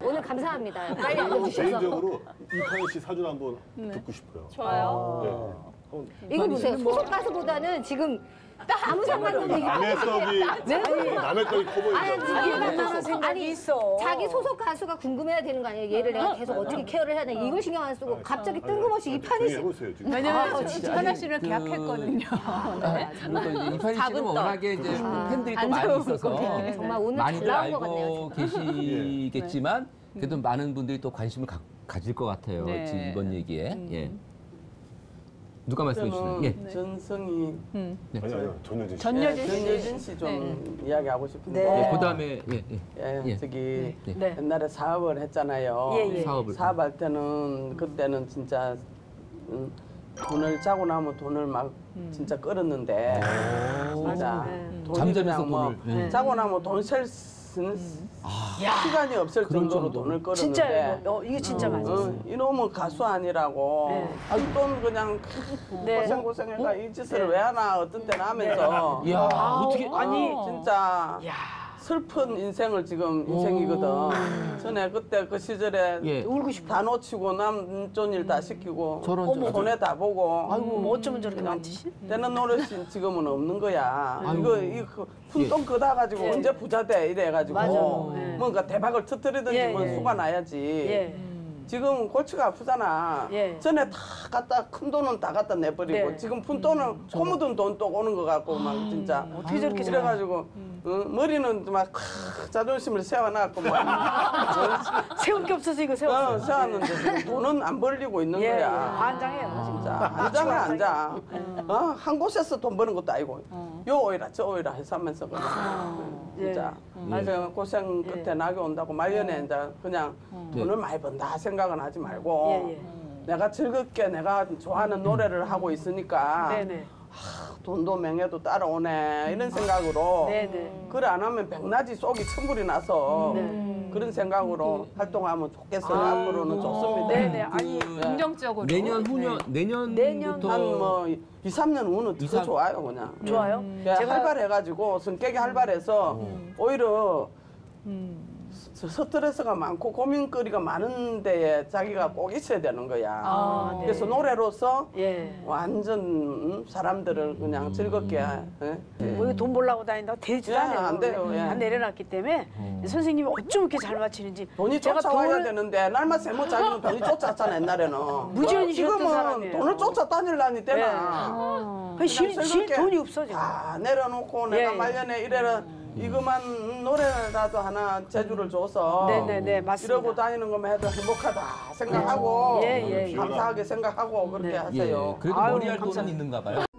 오늘 감사합니다. 빨리 알려주셔서. 개인적으로 이파연 씨 사진 한번 듣고 싶어요. 좋아요. 이거 보세요. 소속 가수보다는 지금 아무 상관없는 남의 떡이 남의 떡이 커 보이죠. 아니 있어. 자기 소속 가수가 궁금해야 되는 거 아니에요? 얘를 내가 계속 어떻게 케어를 해야 되나 이걸 신경 안 쓰고 갑자기 뜬금없이 이파연 씨. 해보세요 지금. 왜냐면 이파연 씨를 계약했거든요. 그리고 이파연 씨는 워낙에 이제 팬들이 또 많이 있어서 정말 오늘 많이들 잘 나온 것 알고 같네요. 계시겠지만 그래도 많은 분들이 또 관심을 가질 것 같아요. 네. 지금 이번 얘기에. 예. 누가 말씀해 주시나요? 예. 전성희 아니요 전효진 씨. 전효진 씨 좀 이야기하고 싶은데. 예, 그다음에 예. 저기 네. 옛날에 사업을 했잖아요. 사업할 때는 그때는 진짜 돈을 짜고 나면 돈을 막 진짜 끌었는데 진짜 돈이 잠자면서 그냥 돈을. 짜고 나면 돈 셀 시간이 없을 정도로 돈을 끌었는데 진짜요? 이게 진짜 맞아요. 이놈은 가수 아니라고 돈 그냥 고생고생해가 이 짓을 왜 하나 어떤 때는 하면서 이야, 어떻게 아니 진짜 슬픈 인생을 지금 인생이거든. 전에 그때 그 시절에 울고 싶어. 다 놓치고 남존 일 다 시키고 저런. 손해 다 보고 아이고 뭐 어쩌면 저렇게 만지시? 되는 노릇이 지금은 없는 거야. 이거 푼돈 걷어 가지고 언제 부자 돼 이래 가지고 뭔가 대박을 터뜨리든지 뭐 수가 나야지. 지금 골치가 아프잖아. 전에 다 갖다 큰 돈은 다 갖다 내버리고 지금 푼 돈은 코 묻은 돈 또 오는 거 같고 막 진짜 어떻게 저렇게 그래가지고 머리는 막 자존심을 세워놨고 막 세울 게 없어서 이거 세웠어. 세웠는데 지금 돈은 안 벌리고 있는 거야. 환장해요. 진짜 앉아면 앉아. 한 곳에서 돈 버는 것도 아니고 요 오이라 저 오이라 해서 하면서 그냥 진짜 맞아 고생 끝에 낙이 온다고 말년에 이제 그냥 돈을 많이 번다 생각은 하지 말고 내가 즐겁게 내가 좋아하는 노래를 하고 있으니까 돈도 명예도 따라오네 이런 생각으로 그래 안 하면 백낮이 속이 천불이 나서 그런 생각으로 활동하면 좋겠어요. 앞으로는 좋습니다. 아니 긍정적으로. 내년 후년 내년부터 한 뭐 2, 3년 후는 더 좋아요 그냥. 좋아요? 제가 활발해가지고 성격이 활발해서 오히려 스트레스가 많고 고민거리가 많은 데에 자기가 꼭 있어야 되는 거야. 그래서 노래로서 완전 사람들을 그냥 즐겁게 뭐 돈 벌라고 다닌다고 되지도 않아요. 안 돼요. 다 내려놨기 때문에 선생님이 어쩜 이렇게 잘 맞히는지 돈이 쫓아와야 되는데 날만 세모 자기는 돈이 쫓아왔잖아 옛날에는. 무지연히 쉬었던 지금은 사람이에요. 돈을 쫓아다니려니 되나. 쉴 돈이 없어 지금. 다 내려놓고 내가 말년에 이래라 이거만 노래라도 하나 제주를 줘서 맞습니다. 이러고 다니는 것만 해도 행복하다 생각하고 감사하게 생각하고 그렇게 하세요. 그래도 머리할 돈은 있는가 봐요.